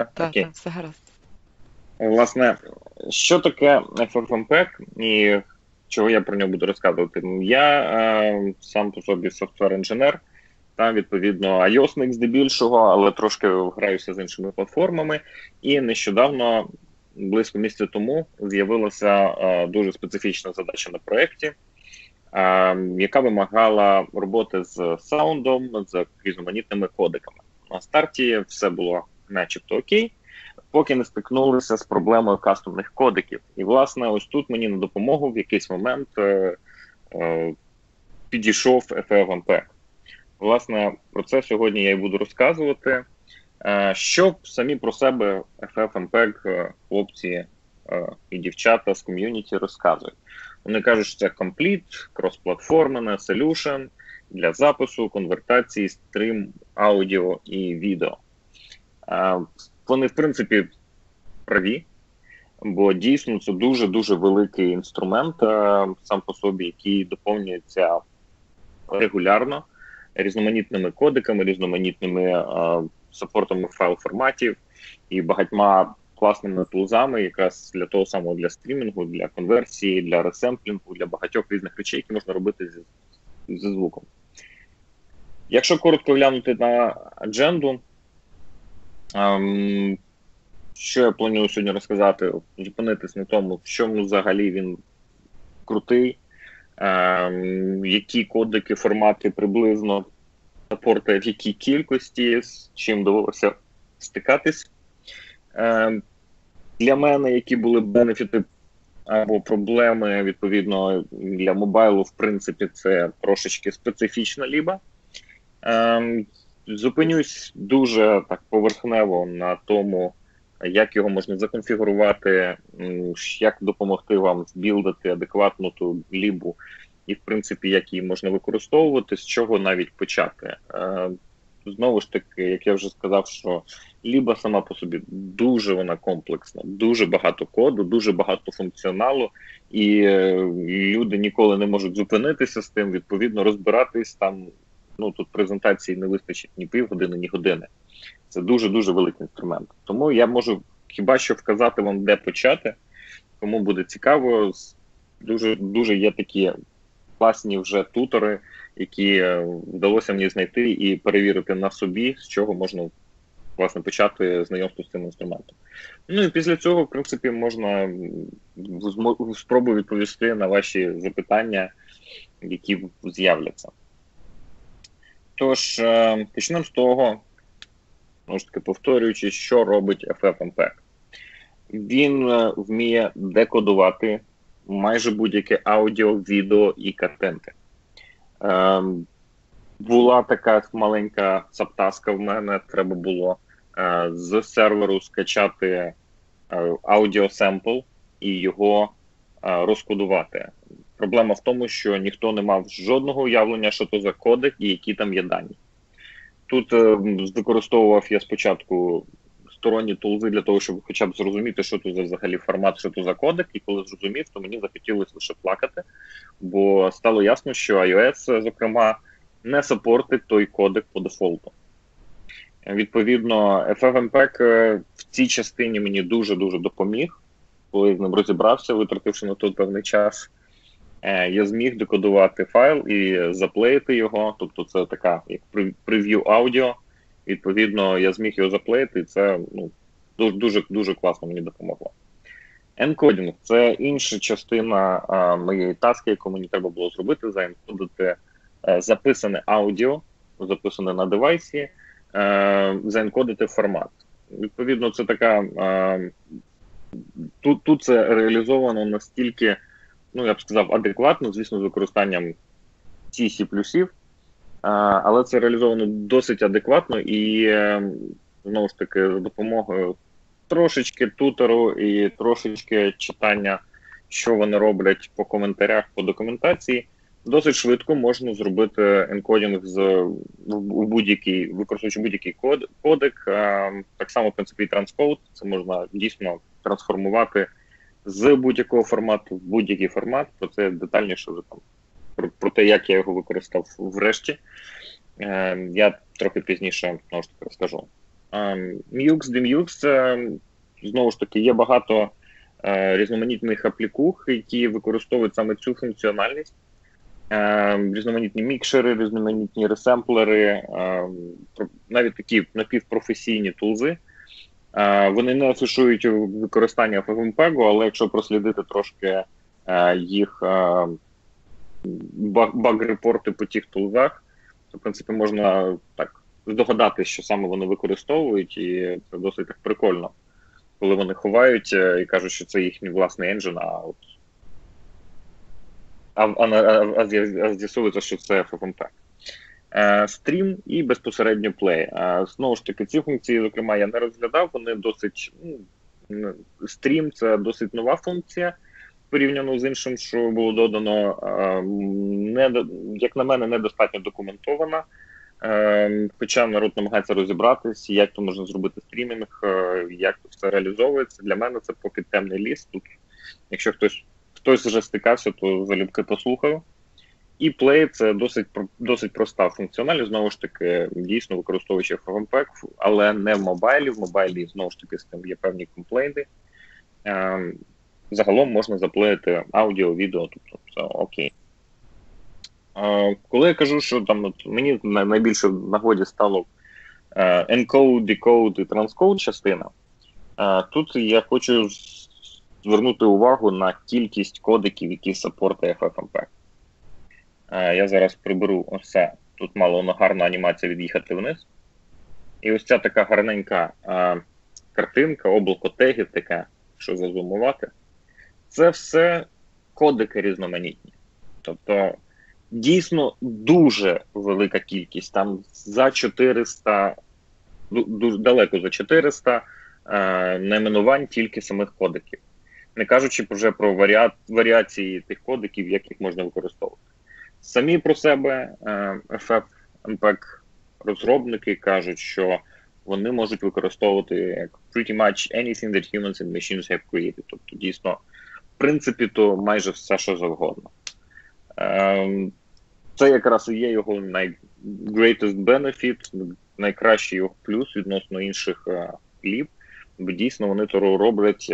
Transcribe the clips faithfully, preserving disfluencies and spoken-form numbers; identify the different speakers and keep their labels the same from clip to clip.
Speaker 1: Так,
Speaker 2: Окей.
Speaker 1: так, все гаразд.
Speaker 2: Власне, що таке FFmpeg і чого я про нього буду розказувати? Я е, сам по собі софтвер-інженер, та, відповідно, iOS-ник здебільшого, але трошки граюся з іншими платформами. І нещодавно, близько місяця тому, з'явилася е, дуже специфічна задача на проєкті, е, яка вимагала роботи з саундом, з різноманітними кодеками. На старті все було начебто окей, поки не стикнулися з проблемою кастомних кодеків. І, власне, ось тут мені на допомогу в якийсь момент е, е, підійшов FFmpeg. Власне, про це сьогодні я і буду розказувати. Е, що самі про себе FFmpeg хлопці е, і дівчата з ком'юніті розказують. Вони кажуть, що це Complete, кросплатформене solution для запису, конвертації, стрім, аудіо і відео. Е, Вони, в принципі, праві, бо дійсно це дуже-дуже великий інструмент сам по собі, який доповнюється регулярно різноманітними кодеками, різноманітними саппортами файл-форматів і багатьма класними тулзами, якраз для того самого, для стрімінгу, для конверсії, для ресемплінгу, для багатьох різних речей, які можна робити зі, зі звуком. Якщо коротко глянути на адженду, Um, що я планую сьогодні розказати, зупинитись на тому, в чому взагалі він крутий, um, які кодики, формати приблизно саппортує в якій кількості, з чим довелося стикатись. Um, для мене, які були бенефіти або проблеми, відповідно, для мобайлу, в принципі, це трошечки специфічна ліба. Um, Зупинюсь дуже так поверхнево на тому, як його можна законфігурувати, як допомогти вам збілдити адекватну ту лібу і, в принципі, як її можна використовувати, з чого навіть почати. Знову ж таки, як я вже сказав, що ліба сама по собі дуже вона комплексна, дуже багато коду, дуже багато функціоналу, і люди ніколи не можуть зупинитися з тим, відповідно, розбиратись там. Ну, тут презентації не вистачить ні півгодини, ні години. Це дуже-дуже великий інструмент. Тому я можу хіба що вказати вам, де почати. Кому буде цікаво, дуже, дуже є такі класні вже тутори, які вдалося мені знайти і перевірити на собі, з чого можна, власне, почати знайомство з цим інструментом. Ну і після цього, в принципі, можна спробую відповісти на ваші запитання, які з'являться. Тож, почнемо з того, може таки повторюючи, що робить FFmpeg. Він вміє декодувати майже будь-яке аудіо, відео і картинки. Е, була така маленька сабтаска в мене, треба було е, з серверу скачати е, аудіосемпл і його е, розкодувати. Проблема в тому, що ніхто не мав жодного уявлення, що то за кодек і які там є дані. Тут е, використовував я спочатку сторонні тулзи для того, щоб хоча б зрозуміти, що тут за взагалі формат, що то за кодек, і коли зрозумів, то мені захотілося лише плакати, бо стало ясно, що iOS, зокрема, не саппортить той кодек по дефолту. Відповідно, FFmpeg в цій частині мені дуже-дуже допоміг, коли я з ним розібрався, витративши на той певний час. Я зміг декодувати файл і заплеїти його, тобто це така як прев'ю аудіо. Відповідно, я зміг його заплеїти, і це ну, дуже, дуже класно мені допомогло. Енкодінг – це інша частина а, моєї таски, яку мені треба було зробити, заенкодити а, записане аудіо, записане на девайсі, а, заенкодити формат. Відповідно, це така, а, тут, тут це реалізовано настільки, ну, я б сказав, адекватно, звісно, з використанням Сі, Сі плюсів, але це реалізовано досить адекватно і, знову ж таки, за допомогою трошечки тутору і трошечки читання, що вони роблять по коментарях, по документації, досить швидко можна зробити енкодінг з, в будь-який, використовуючи будь-який код, кодек. Так само, в принципі, і транскод, це можна дійсно трансформувати з будь-якого формату в будь-який формат, про це детальніше вже там, про, про те, як я його використав врешті, е, я трохи пізніше, знову ж таки, розкажу. Mux, Demux, знову ж таки, є багато різноманітних аплікух, які використовують саме цю функціональність. Різноманітні мікшери, різноманітні ресемплери, навіть такі напівпрофесійні тулзи. Вони не афішують використання FFmpeg, але якщо прослідити трошки їх баг-репорти по тих тулзах, то, в принципі, можна так здогадатися, що саме вони використовують, і це досить так прикольно, коли вони ховають і кажуть, що це їхній власний енджин, а от а, а, а, а з'ясовується, що це FFmpeg. Стрім і безпосередньо плей. Знову ж таки, ці функції, зокрема, я не розглядав, вони досить... Ну, стрім – це досить нова функція, порівняно з іншим, що було додано. Не, як на мене, недостатньо документована. Хоча народ намагається розібратись, як то можна зробити стрімінг, як це все реалізовується. Для мене це поки темний ліс. Тут, якщо хтось, хтось вже стикався, то залюбки послухаю. І Play – це досить, досить проста функціональність, знову ж таки, дійсно використовуючи FFmpeg, але не в мобайлі. В мобайлі, знову ж таки, з тим є певні комплейни. Загалом можна заплеїти аудіо, відео, тобто все окей. Коли я кажу, що там от, мені найбільше в нагоді стало encode, decode і transcode частина, тут я хочу звернути увагу на кількість кодеків, які саппортує FFmpeg. Я зараз приберу ось це. Тут мало гарна анімація від'їхати вниз. І ось ця така гарненька а, картинка, облако тегів таке, що зазумувати. Це все кодики різноманітні. Тобто, дійсно дуже велика кількість. Там за чотириста, дуже далеко за чотириста а, найменувань тільки самих кодиків. Не кажучи вже про варіа... варіації тих кодиків, як їх можна використовувати. Самі про себе FFmpeg розробники кажуть, що вони можуть використовувати як pretty much anything that humans and machines have created. Тобто, дійсно, в принципі, то майже все, що завгодно. Це якраз і є його най-greatest benefit, найкращий його плюс відносно інших ліп, бо дійсно вони то роблять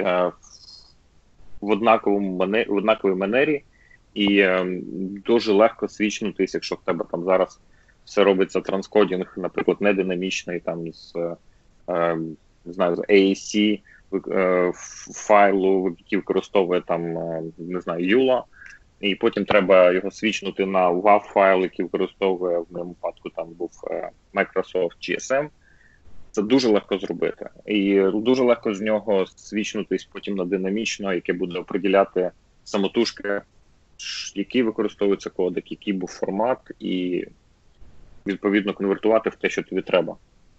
Speaker 2: в однаковій манері, і е, дуже легко свічнутись, якщо в тебе там зараз все робиться транскодінг, наприклад, не динамічний, там з, е, не знаю, з ей ес сі е, файлу, який використовує там, е, не знаю, юла, і потім треба його свічнути на вав файл, який використовує, в моєму випадку там був е, Microsoft джі ес ем. Це дуже легко зробити. І дуже легко з нього свічнутись потім на динамічно, яке буде определяти самотужки, який використовується кодек, який був формат, і відповідно конвертувати в те, що тобі треба.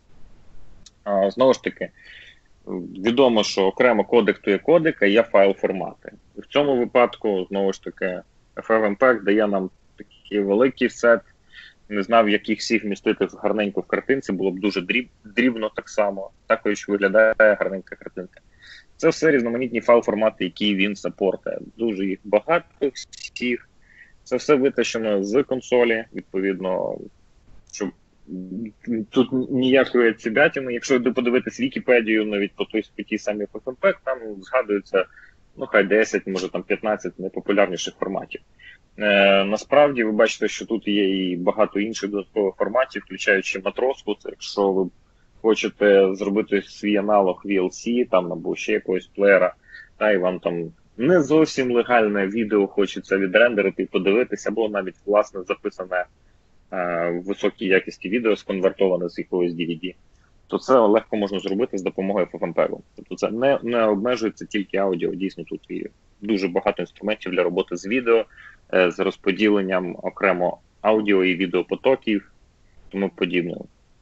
Speaker 2: А, знову ж таки, відомо, що окремо кодек то є кодек, а є файл-формати. В цьому випадку, знову ж таки, FFmpeg дає нам такий великий сет, не знав, як їх всіх вмістити гарненько в картинці, було б дуже дріб, дрібно так само, також виглядає гарненька картинка. Це все різноманітні файл-формати, які він саппортує. Дуже їх багато всіх. Це все витащено з консолі, відповідно, щоб тут ніякої цибятини. Якщо подивитись Вікіпедію, навіть по той по тій самій FFmpeg, там згадується, ну хай десять, може там п'ятнадцять найпопулярніших форматів. Е, насправді ви бачите, що тут є і багато інших додаткових форматів, включаючи матроску. Це якщо ви хочете зробити свій аналог ві ел сі там, або ще якогось плеєра, та і вам там не зовсім легальне відео хочеться відрендерити і подивитися, або навіть власне записане е, в високій якісті відео, сконвертоване з якогось ді ві ді, то це легко можна зробити з допомогою FFmpeg. Тобто це не, не обмежується тільки аудіо, дійсно тут є дуже багато інструментів для роботи з відео, е, з розподіленням окремо аудіо і відеопотоків, тому подібне.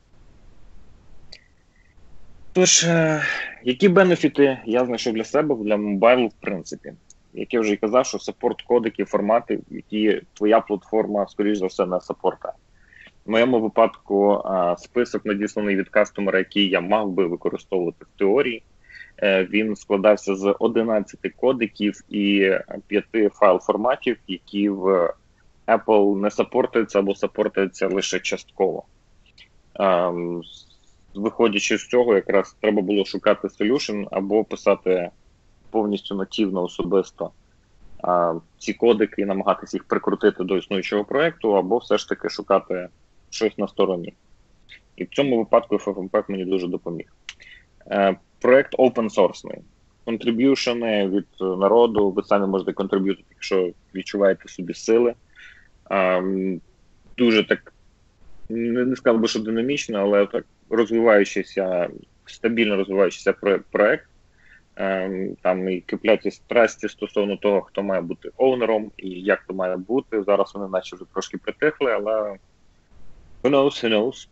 Speaker 2: Тож, е, які бенефіти я знайшов для себе, для мобайлу в принципі? Як я вже і казав, що саппорт кодики, формати, які твоя платформа, скоріш за все, не саппортує. В моєму випадку е, список надісланий від кастомера, який я мав би використовувати в теорії, е, він складався з одинадцяти кодиків і п'яти файл-форматів, які в Apple не саппортуються або саппортуються лише частково. Е, виходячи з цього, якраз треба було шукати solution або писати повністю нативно особисто а, ці кодики і намагатися їх прикрутити до існуючого проєкту, або все ж таки шукати щось на стороні. І в цьому випадку FFmpeg мені дуже допоміг. Е, проєкт open-source. Контриб'юшени від народу, ви самі можете контриб'ютити, якщо відчуваєте собі сили. Е, дуже так, не, не сказав би, що динамічно, але так розвиваючийся, стабільно розвиваючийся проєкт. Е, там і кипляться страсті стосовно того, хто має бути оунером і як то має бути. Зараз вони наче вже трошки притихли, але who knows, who knows.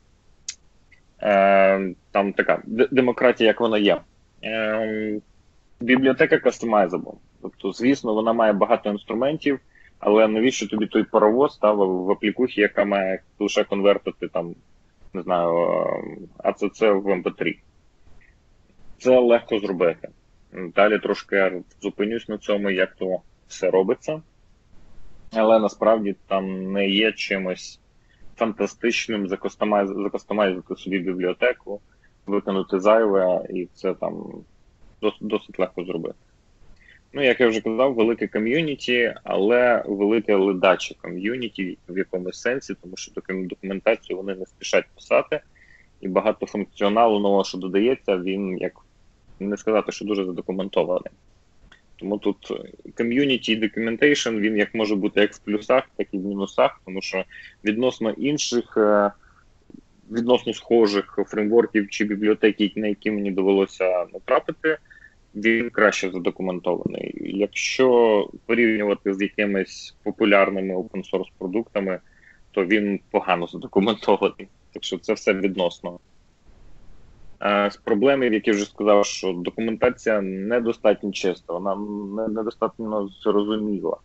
Speaker 2: Е, там така демократія, як вона є. Е, бібліотека customizable. Тобто, звісно, вона має багато інструментів, але навіщо тобі той паровоз став в аплікухі, яка має лише конвертити там, не знаю, ей сі сі в ем пі три. Це легко зробити. Далі трошки зупинюсь на цьому, як то все робиться. Але насправді там не є чимось фантастичним закастомайзити собі бібліотеку, виконати зайве, і це там досить, досить легко зробити. Ну, як я вже казав, велике ком'юніті, але велике ледаче ком'юніті в якомусь сенсі, тому що таку документацію вони не спішать писати, і багато функціоналу нового, що додається, він, як не сказати, що дуже задокументований. Тому тут community documentation, він як може бути як в плюсах, так і в мінусах, тому що відносно інших, відносно схожих фреймворків чи бібліотек, на які мені довелося натрапити, він краще задокументований. Якщо порівнювати з якимись популярними open-source продуктами, то він погано задокументований. Так що це все відносно. З проблеми, які вже сказав, що документація недостатньо чиста, вона недостатньо зрозуміла.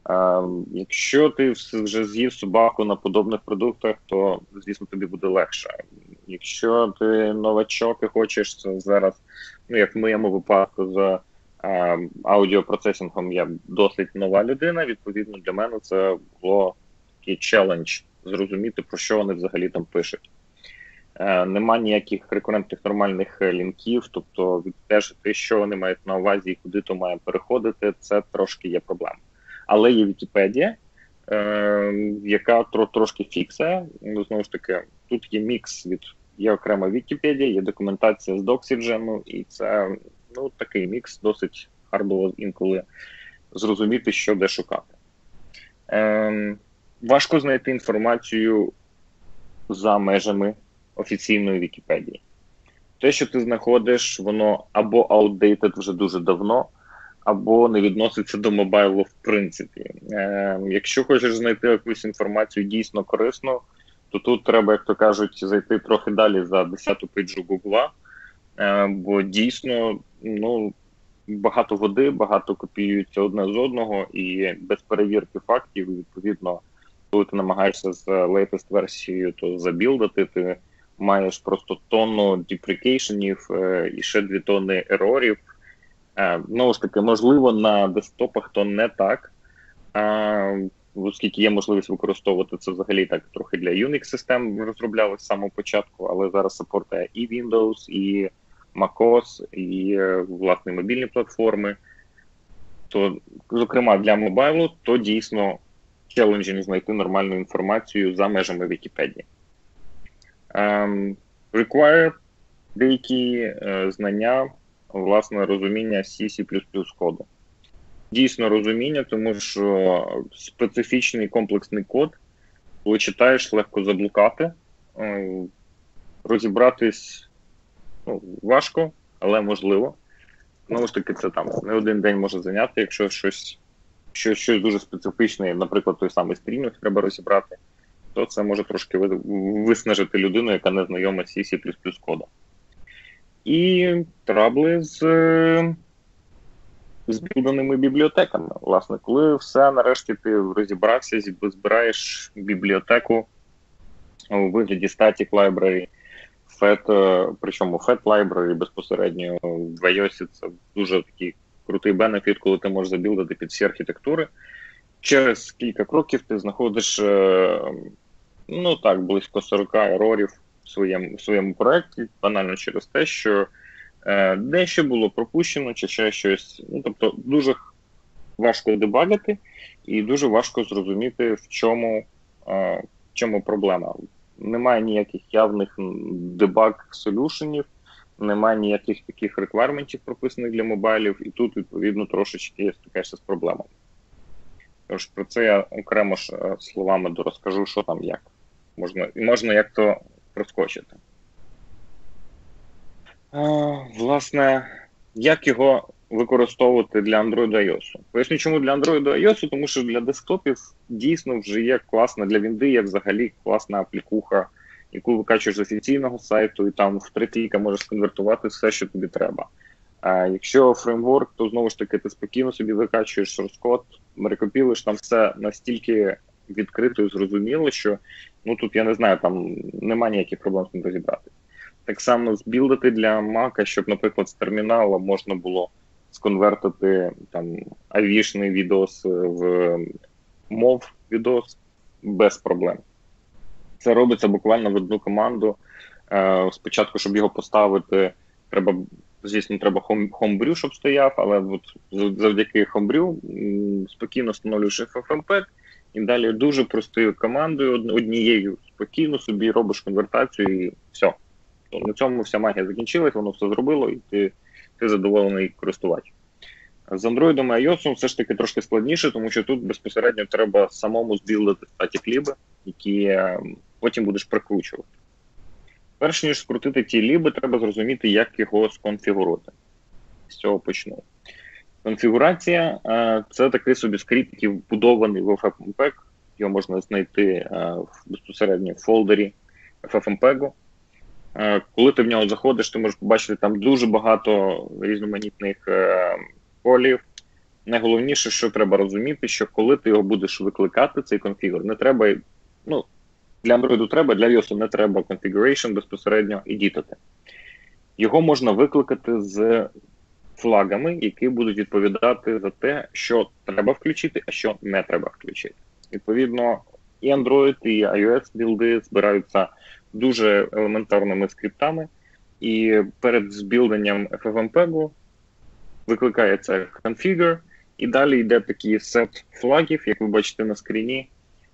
Speaker 2: Якщо ти вже з'їв собаку на подобних продуктах, то, звісно, тобі буде легше. Якщо ти новачок і хочеш зараз, ну, як в моєму випадку з аудіопроцесінгом, я досить нова людина, відповідно, для мене це було такий челендж зрозуміти, про що вони взагалі там пишуть. Нема ніяких рекурентних нормальних лінків, тобто відстежити, що вони мають на увазі і куди то має переходити, це трошки є проблема. Але є Вікіпедія, е, яка тро, трошки фіксує. Ну, знову ж таки, тут є мікс від, є окрема Вікіпедія, є документація з Doxygen, і це, ну, такий мікс, досить хардово інколи зрозуміти, що де шукати. Е, важко знайти інформацію за межами офіційної Вікіпедії. Те, що ти знаходиш, воно або outdated вже дуже давно, або не відноситься до мобайлу в принципі. Е, якщо хочеш знайти якусь інформацію дійсно корисну, то тут треба, як то кажуть, зайти трохи далі за десяту пейджу Гугла, е, бо дійсно, ну, багато води, багато копіюється одне з одного, і без перевірки фактів, відповідно, коли ти намагаєшся з latest версією то забілдати, ти маєш просто тонну деприкейшенів е, і ще дві тонни ерорів. Е, знову ж таки, можливо, на десктопах то не так, е, оскільки є можливість використовувати це взагалі так трохи для Unix-систем розроблялось з самого початку, але зараз саппортує і Windows, і macOS, і, е, власне, мобільні платформи. То, зокрема, для мобайлу, то дійсно челенджінг знайти нормальну інформацію за межами Вікіпедії. Um, require деякі е, знання, власне, розуміння C, C++ коду. Дійсно розуміння, тому що специфічний комплексний код, коли читаєш, легко заблукати, е, розібратись, ну, важко, але можливо. Знову ж таки, це там не один день може зайняти, якщо щось, щось, щось дуже специфічне, наприклад, той самий стрімінг треба розібрати, то це може трошки виснажити людину, яка не знайома з C, C++ кодом. І трабли з, з білданими бібліотеками. Власне, коли все, нарешті, ти розібрався, збираєш бібліотеку у вигляді static library, Fat, причому Fat library безпосередньо в iOS, це дуже такий крутий бенефіт, коли ти можеш забілдати під всі архітектури. Через кілька кроків ти знаходиш, ну так, близько сорок ерорів, в своєму, в своєму проєкті, банально через те, що е, дещо було пропущено, чи ще щось. Ну, тобто дуже важко дебагити і дуже важко зрозуміти, в чому, е, в чому проблема. Немає ніяких явних дебаг-солюшенів, немає ніяких таких реквайрментів, прописаних для мобайлів, і тут, відповідно, трошечки є стикаєшся з проблемами. Тож про це я окремо ж словами дорозкажу, що там як. Можна, і можна як то проскочити. А, власне, як його використовувати для Android і iOS? Поясню, чому для Android і iOS, тому що для десктопів дійсно вже є класна, для Вінди є взагалі класна аплікуха, яку викачуєш з офіційного сайту, і там в три кліка можеш конвертувати все, що тобі треба. А якщо фреймворк, то знову ж таки ти спокійно собі викачуєш source код, рекопілиш, там все настільки відкрито і зрозуміло, що ну тут я не знаю, там немає ніяких проблем з ним розібратися. Так само збілдити для Mac, щоб, наприклад, з термінала можна було сконвертити там авішний відос в мов відос без проблем. Це робиться буквально в одну команду. Спочатку, щоб його поставити, треба, звісно, треба Homebrew, щоб стояв, але от завдяки Homebrew спокійно встановлюєш FFmpeg, і далі дуже простою командою, однією спокійно собі робиш конвертацію і все. То на цьому вся магія закінчилась, воно все зробило, і ти, ти задоволений користувач. З Android і iOS все ж таки трошки складніше, тому що тут безпосередньо треба самому збілдити статік ліби, які потім будеш прикручувати. Перш ніж скрутити ті ліби, треба зрозуміти, як його сконфігурувати. З цього почну. Конфігурація – це такий собі скрипт, який вбудований в FFmpeg. Його можна знайти безпосередньо в фолдері FFmpeg. Коли ти в нього заходиш, ти можеш побачити там дуже багато різноманітних полів. Найголовніше, що треба розуміти, що коли ти його будеш викликати, цей конфігур, не треба, ну, для Android треба, для iOS не треба configuration безпосередньо едітити. Його можна викликати з флагами, які будуть відповідати за те, що треба включити, а що не треба включити. Відповідно, і Android, і iOS білди збираються дуже елементарними скриптами, і перед збілденням FFmpeg викликається configure, і далі йде такий сет флагів, як ви бачите на скріні,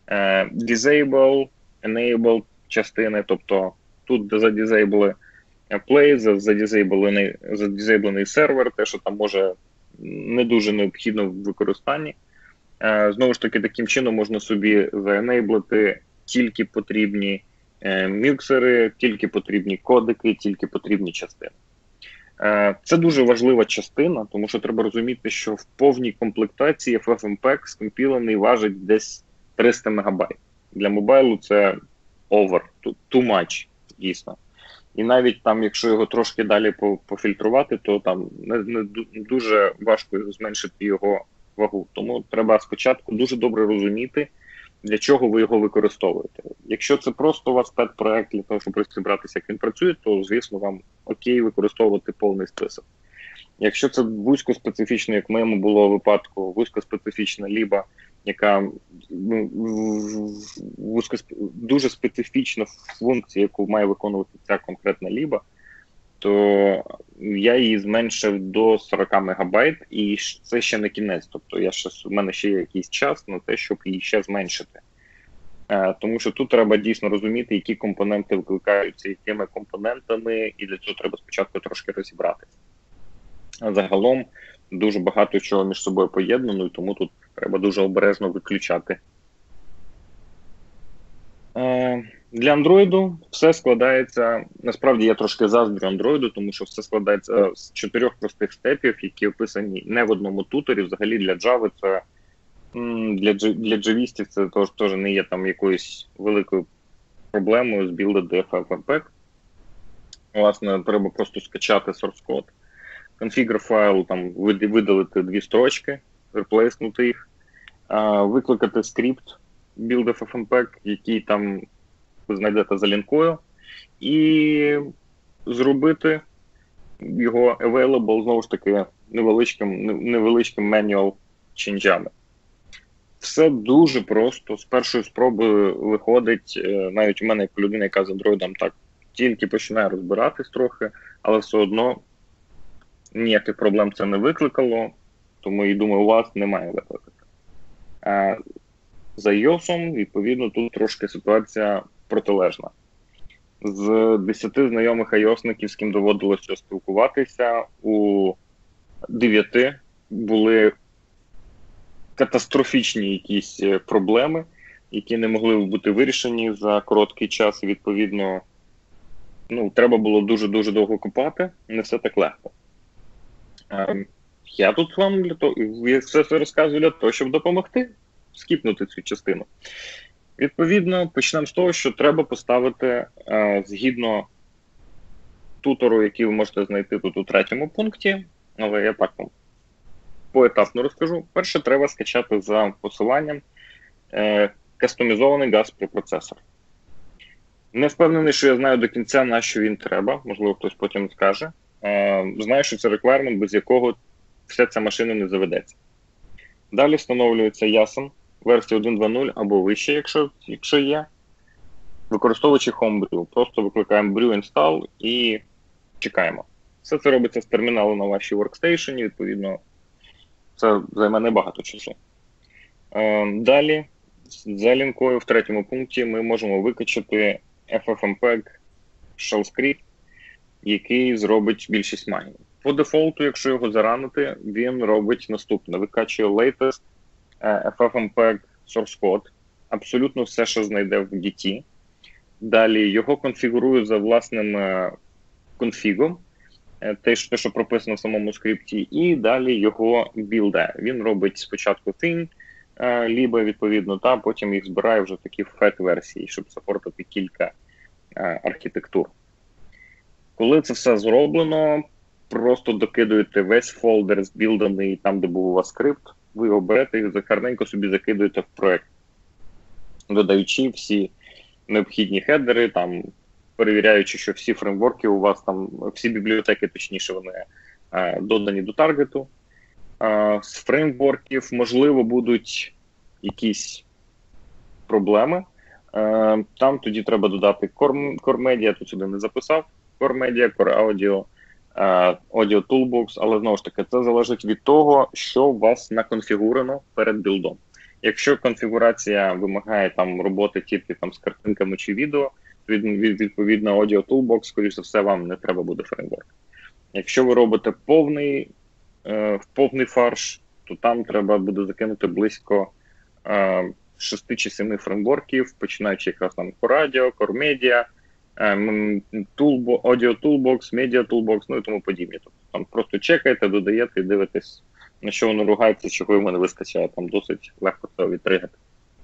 Speaker 2: disable, enable частини, тобто тут задізейбли play, задізейблений, задізейблений сервер, те, що там може не дуже необхідно в використанні. Знову ж таки, таким чином можна собі заенейблити тільки потрібні міксери, тільки потрібні кодики, тільки потрібні частини. Це дуже важлива частина, тому що треба розуміти, що в повній комплектації FFmpeg скомпілений важить десь триста мегабайт. Для мобайлу це over, too much, дійсно. І навіть там, якщо його трошки далі пофільтрувати, то там не, не дуже важко зменшити його вагу. Тому треба спочатку дуже добре розуміти, для чого ви його використовуєте. Якщо це просто у вас пет-проект для того, щоб розібратися, як він працює, то, звісно, вам окей використовувати повний список. Якщо це вузькоспецифічно, як в моєму було випадку, вузькоспецифічна ліба, яка ну, вузькосп... дуже специфічна функція, яку має виконувати ця конкретна ліба, то я її зменшив до сорок мегабайт, і це ще не кінець. Тобто я ще, в мене ще є якийсь час на те, щоб її ще зменшити. Е, тому що тут треба дійсно розуміти, які компоненти викликаються якими компонентами, і для цього треба спочатку трошки розібратися. А загалом дуже багато чого між собою поєднано, і тому тут треба дуже обережно виключати. Е, Для Android все складається, насправді я трошки заздрю Android, тому що все складається з чотирьох простих степів, які описані не в одному туторі. Взагалі для Java це, для, для джавістів це теж, теж не є там якоюсь великою проблемою збілдити FFmpeg. Власне, треба просто скачати source code, configure файл, там видалити дві строчки, реплейснути їх, викликати скрипт build FFmpeg, який там ви знайдете за лінкою, і зробити його available, знову ж таки, невеличким, невеличким manual ченджами. Все дуже просто, з першої спроби виходить, навіть у мене, як людина, яка з Android так тільки починає розбиратись трохи, але все одно ніяких проблем це не викликало, тому, і думаю, у вас немає викликати. А за iOS, відповідно, тут трошки ситуація протилежна. З десяти знайомих iOS-ників, з ким доводилося спілкуватися, у дев'яти були катастрофічні якісь проблеми, які не могли бути вирішені за короткий час, і, відповідно, ну, треба було дуже-дуже довго копати, не все так легко. Я тут вам для того, я все це розказую для того, щоб допомогти скіпнути цю частину. Відповідно, почнемо з того, що треба поставити е, згідно тутору, який ви можете знайти тут у третьому пункті, але я так вам поетапно розкажу. Перше, треба скачати за посиланням е, кастомізований газ препроцесор. Не впевнений, що я знаю до кінця, на що він треба, можливо, хтось потім скаже. Е, знаю, що це requirement, без якого вся ця машина не заведеться. Далі встановлюється ясен, версія один точка два нуль або вище, якщо, якщо є, використовуючи Homebrew. Просто викликаємо brew install і чекаємо. Все це робиться з терміналу на вашій workstation, відповідно, це займе небагато часу. Е, далі, за лінкою в третьому пункті ми можемо викачати FFmpeg shell script, який зробить більшість магії. По дефолту, якщо його заранити, він робить наступне. Викачує latest FFmpeg source code, абсолютно все, що знайде в гіті. Далі його конфігурує за власним конфігом, те, що прописано в самому скрипті, і далі його білде. Він робить спочатку thin, лібо, відповідно, та потім їх збирає вже такі фет-версії, щоб сапортити кілька архітектур. Коли це все зроблено, просто докидуєте весь фолдер збілданий там, де був у вас скрипт, ви його берете і гарненько собі закидуєте в проєкт, додаючи всі необхідні хедери, там, перевіряючи, що всі фреймворки у вас там, всі бібліотеки, точніше, вони е, додані до таргету. Е, з фреймворків, можливо, будуть якісь проблеми. Е, там тоді треба додати Core, Core Media, тут сюди не записав, Core Media, Core Audio, е, Audio Toolbox, але знову ж таки, це залежить від того, що у вас наконфігурено перед білдом. Якщо конфігурація вимагає там роботи тільки там з картинками чи відео, то відповідно Audio Toolbox, скоріш за все, вам не треба буде фреймворк. Якщо ви робите повний, е, повний фарш, то там треба буде закинути близько е, шести чи семи фреймворків, починаючи якраз там Core Audio, Core Media, е, Toolbo, Audio Toolbox, Media Toolbox, ну і тому подібне. Тобто там просто чекаєте, додаєте і дивитесь, на що воно ругається, чого йому не вистачає, там досить легко це відтригати.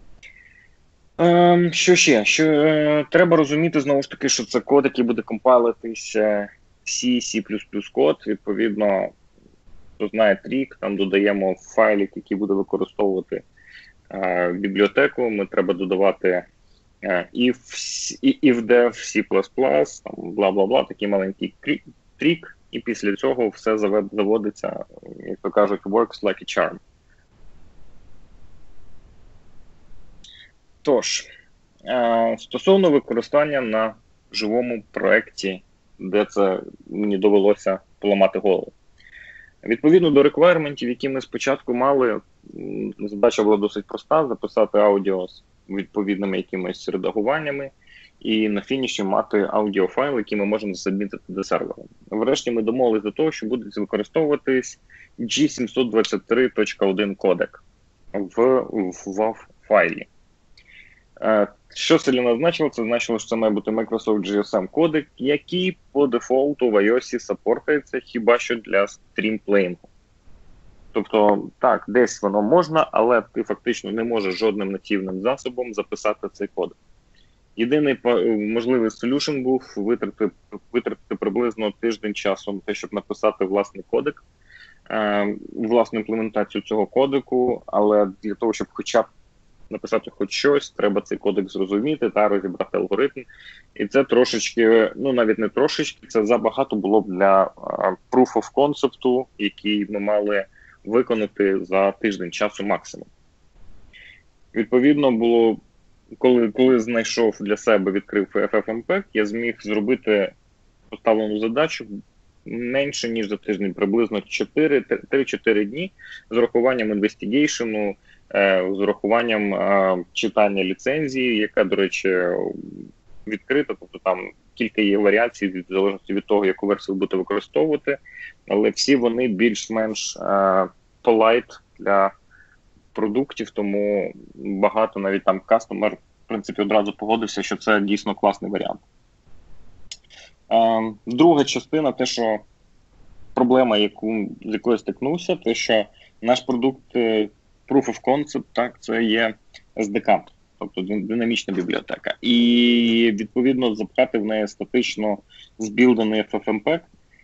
Speaker 2: Ем, що ще? Що, е, треба розуміти, знову ж таки, що це код, який буде компайлитися C, C++ код, відповідно, хто знає трік, там додаємо файлик, який буде використовувати е, бібліотеку, ми треба додавати е, if, if dev, C++, там, бла-бла-бла, такий маленький трік, і після цього все заводиться, як то кажуть, works like a charm. Тож, стосовно використання на живому проєкті, де це мені довелося поламати голову. Відповідно до реквайрментів, які ми спочатку мали, задача була досить проста, записати аудіо з відповідними якимись редагуваннями, і на фініші мати аудіофайл, який ми можемо засабмітити до сервера. Врешті ми домовилися до того, що буде використовуватись джі сімсот двадцять три точка один кодек в, в вав файлі. Що це для нас значило? Це значило, що це має бути Microsoft джі ес ем кодек, який по дефолту в iOS саппортується хіба що для стрімплейнгу. Тобто, так, десь воно можна, але ти фактично не можеш жодним нативним засобом записати цей кодек. Єдиний можливий solution був витратити, витратити приблизно тиждень часу на те, щоб написати власний кодек, е, власну імплементацію цього кодеку, але для того, щоб хоча б написати хоч щось, треба цей кодек зрозуміти та розібрати алгоритм. І це трошечки, ну навіть не трошечки, це забагато було б для uh, proof of concept, який ми мали виконати за тиждень часу максимум. Відповідно, було коли, коли знайшов для себе, відкрив FFmpeg, я зміг зробити поставлену задачу менше, ніж за тиждень, приблизно три-чотири дні з урахуванням інвестигейшену, з урахуванням читання ліцензії, яка, до речі, відкрита, тобто там кілька є варіацій, в залежності від того, яку версію ви будете використовувати, але всі вони більш-менш polite для продуктів, тому багато навіть там кастомер, в принципі, одразу погодився, що це дійсно класний варіант. Е, друга частина, те, що проблема, яку, з якою стикнувся, те, що наш продукт Proof of Concept, так, це є ес ді кей, тобто динамічна бібліотека. І, відповідно, запхати в неї статично збілдений FFmpeg,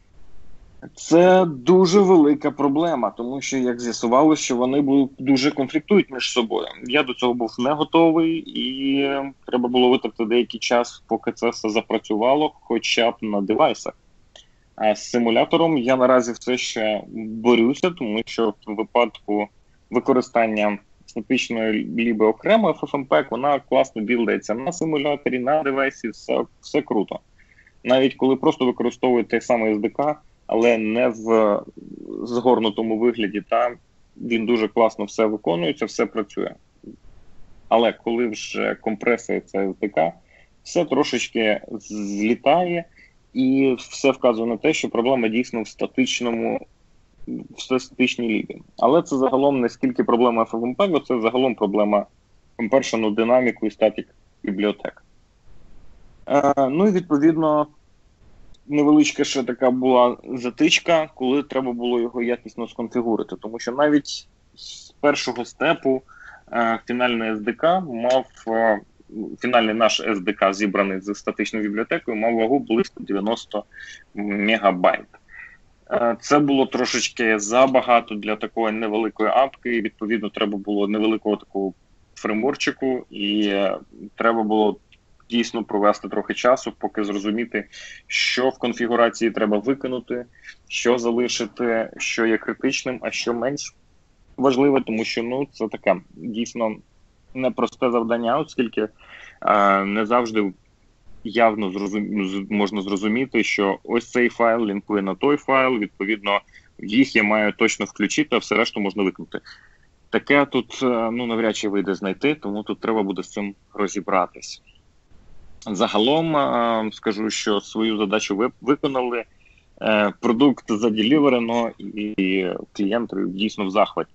Speaker 2: це дуже велика проблема, тому що, як з'ясувалося, що вони дуже конфліктують між собою. Я до цього був не готовий, і треба було витратити деякий час, поки це все запрацювало, хоча б на девайсах. А з симулятором я наразі все ще борюся, тому що в випадку використання статичної ліби окремо FFmpeg, вона класно білдається на симуляторі, на девайсі, все, все круто. Навіть коли просто використовуєте той самий ес ді кей, але не в згорнутому вигляді, та він дуже класно все виконується, все працює. Але коли вже компресується ес ді кей, все трошечки злітає, і все вказує на те, що проблема дійсно в статичному, в статичній лібі. Але це загалом не скільки проблема FFmpeg, це загалом проблема компершену, динаміку і статік бібліотек. Е, ну і відповідно, невеличка ще така була затичка, коли треба було його якісно сконфігурити. Тому що навіть з першого степу е, фінальний ес ді кей мав, е, фінальний наш ес ді кей, зібраний з статичною бібліотекою, мав вагу близько дев'яносто мегабайт. Е, це було трошечки забагато для такої невеликої апки, і відповідно треба було невеликого такого фреймворчику, і е, треба було дійсно провести трохи часу, поки зрозуміти, що в конфігурації треба викинути, що залишити, що є критичним, а що менш важливе, тому що ну, це таке дійсно непросте завдання, оскільки е, не завжди явно зрозум... можна зрозуміти, що ось цей файл лінкує на той файл, відповідно, їх я маю точно включити, а все решту можна викинути. Таке тут ну, навряд чи вийде знайти, тому тут треба буде з цим розібратись. Загалом скажу, що свою задачу ви виконали, продукт заділіверено і клієнти дійсно в захваті.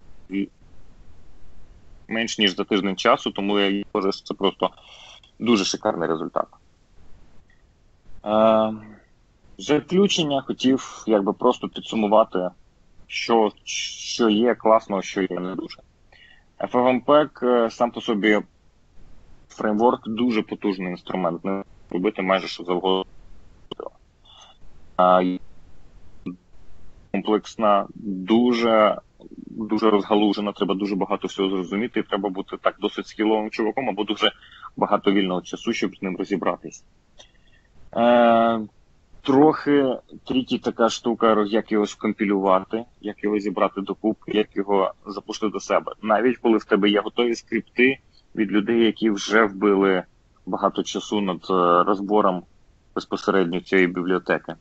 Speaker 2: Менш ніж за тиждень часу, тому я вважаю, що це просто дуже шикарний результат. Заключення хотів якби просто підсумувати, що, що є класно, а що є не дуже. FFmpeg сам по собі фреймворк дуже потужний інструмент, не робити майже що завгодно. Комплексна, дуже, дуже розгалужена, треба дуже багато всього зрозуміти, і треба бути так досить скіловим чуваком, або дуже багато вільного часу, щоб з ним розібратись. Е, трохи трікі така штука, як його скомпілювати, як його зібрати докупи, як його запустити до себе. Навіть коли в тебе є готові скрипти від людей, які вже вбили багато часу над розбором безпосередньо цієї бібліотеки.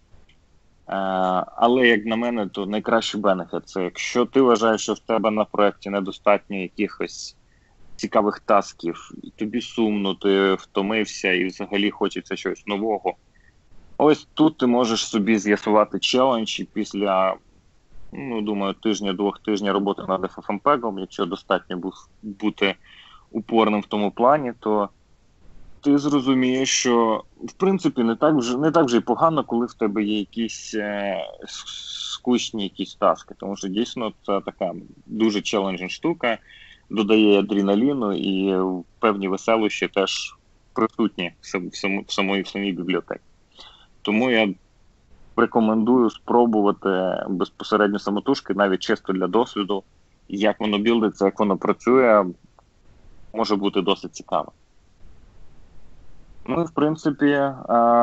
Speaker 2: Але, як на мене, то найкращий бенефіт – це якщо ти вважаєш, що в тебе на проєкті недостатньо якихось цікавих тасків, і тобі сумно, ти втомився і взагалі хочеться щось нового. Ось тут ти можеш собі з'ясувати челендж, і після, ну, думаю, тижня-двох тижня роботи над FFmpeg, якщо достатньо бути упорним в тому плані, то ти зрозумієш, що в принципі не так вже не так вже й погано, коли в тебе є якісь е, скучні якісь таски, тому що дійсно це така дуже челенджна штука, додає адреналіну і певні веселощі теж присутні в, в, в, самої, в самій бібліотеці. Тому я рекомендую спробувати безпосередньо самотужки, навіть чисто для досвіду, як воно білдиться, як воно працює, може бути досить цікаво. Ну і, в принципі, е-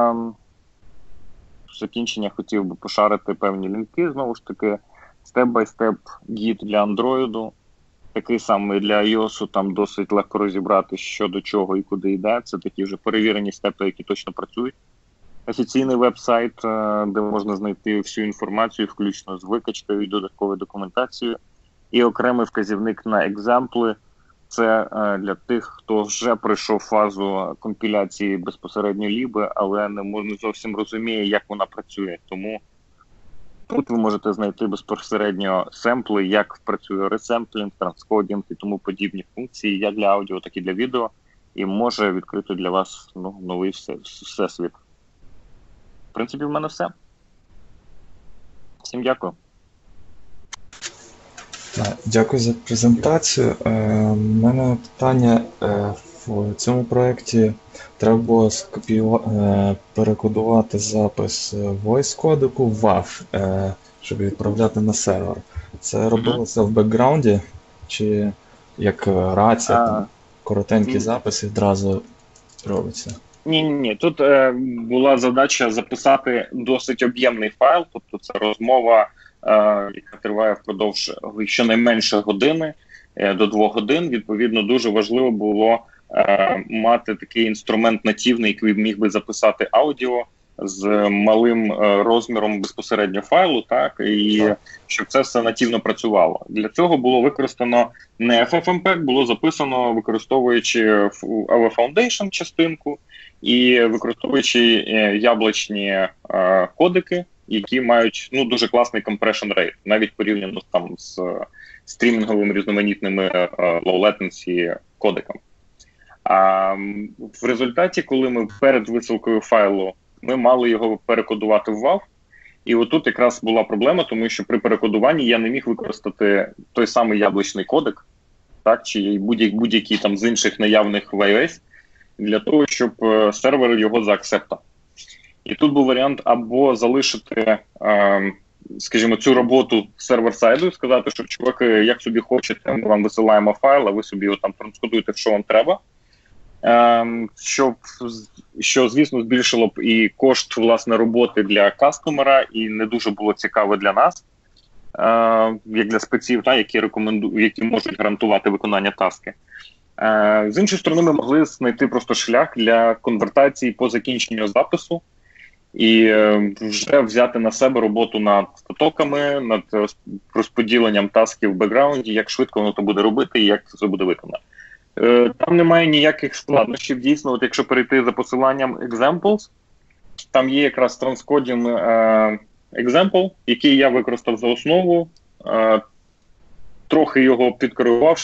Speaker 2: в закінчення хотів би пошарити певні лінки, знову ж таки, степ-бай-степ гід для андроїду, такий самий для iOS, там досить легко розібрати, що до чого і куди йде. Це такі вже перевірені степи, які точно працюють. Офіційний веб-сайт, де можна знайти всю інформацію, включно з викачкою і додатковою документацією. І окремий вказівник на екземпли. Це для тих, хто вже пройшов фазу компіляції безпосередньо ліби, але не, не зовсім розуміє, як вона працює. Тому тут ви можете знайти безпосередньо семпли, як працює ресемплінг, транскодінг і тому подібні функції, як для аудіо, так і для відео. І може відкрити для вас ну, новий всесвіт. В принципі, в мене все. Всім дякую.
Speaker 1: Дякую за презентацію. У мене питання. В цьому проєкті треба було перекодувати запис voice-кодику в вав, щоб відправляти на сервер. Це робилося в бекграунді? Чи як рація, там, коротенький запис відразу робиться?
Speaker 2: Ні-ні-ні, тут е, була задача записати досить об'ємний файл, тобто це розмова, е, яка триває впродовж щонайменше години е, до двох годин. Відповідно, дуже важливо було е, мати такий інструмент нативний, який міг би записати аудіо з малим е, розміром безпосередньо файлу, так, і щоб це все нативно працювало. Для цього було використано не FFmpeg, було записано використовуючи ей ві Foundation частинку, і використовуючи яблучні е, кодики, які мають ну, дуже класний compression rate, навіть порівняно там з стрімінговими різноманітними е, low latency кодиками. А в результаті, коли ми перед висилкою файлу, ми мали його перекодувати в вав, і отут якраз була проблема, тому що при перекодуванні я не міг використати той самий яблучний кодек, так, чи будь-який будь-який там з інших наявних в iOS, для того, щоб сервер його заакцептав. І тут був варіант або залишити, е, скажімо, цю роботу сервер-сайду і сказати, що, чуваки, як собі хочете, ми вам висилаємо файл, а ви собі його там транскодуєте, що вам треба. Е, щоб, що, звісно, збільшило б і кошт, власне, роботи для кастомера, і не дуже було цікаво для нас, е, як для спеців, та, які, рекоменду... які можуть гарантувати виконання таски. З іншої сторони, ми могли знайти просто шлях для конвертації по закінченню запису і вже взяти на себе роботу над потоками, над розподіленням тасків в бекграунді, як швидко воно то буде робити і як це буде виконано. Там немає ніяких складнощів. Дійсно, от якщо перейти за посиланням examples, там є якраз транскодінг example, який я використав за основу, трохи його підкоригувавши,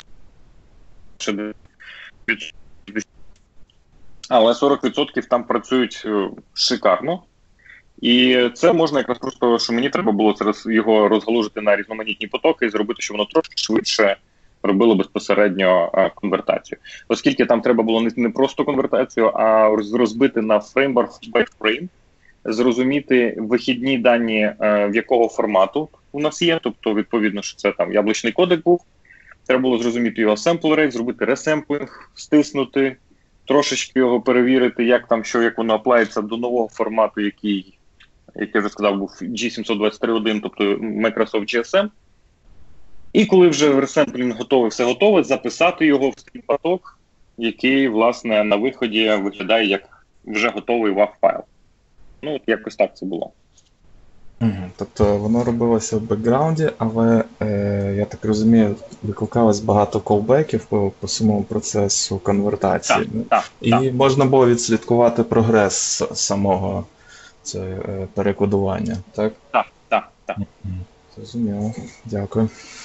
Speaker 2: але сорок відсотків там працюють шикарно. І це можна якраз просто, що мені треба було це його розгалужити на різноманітні потоки і зробити, щоб воно трошки швидше робило безпосередньо конвертацію. Оскільки там треба було не просто конвертацію, а розбити на фреймворк by frame, зрозуміти вихідні дані, в якого формату у нас є, тобто відповідно, що це там яблучний кодек був. Треба було зрозуміти його sample rate, зробити ресемплінг, стиснути, трошечки його перевірити, як там, що, як воно аплається до нового формату, який, як я вже сказав, був джі сімсот двадцять три один, тобто Microsoft джі ес ем. І коли вже ресемплінг готовий, все готове, записати його в стрім-поток, який, власне, на виході виглядає як вже готовий вав-файл. Ну, от якось так це було.
Speaker 1: Угу. Тобто воно робилося в бекграунді, але, е, я так розумію, викликалось багато колбеків по, по самому процесу конвертації.
Speaker 2: Так, так,
Speaker 1: і
Speaker 2: так.
Speaker 1: можна було відслідкувати прогрес самого це, е, перекодування, так?
Speaker 2: Так, так, так.
Speaker 1: Зрозуміло. Дякую.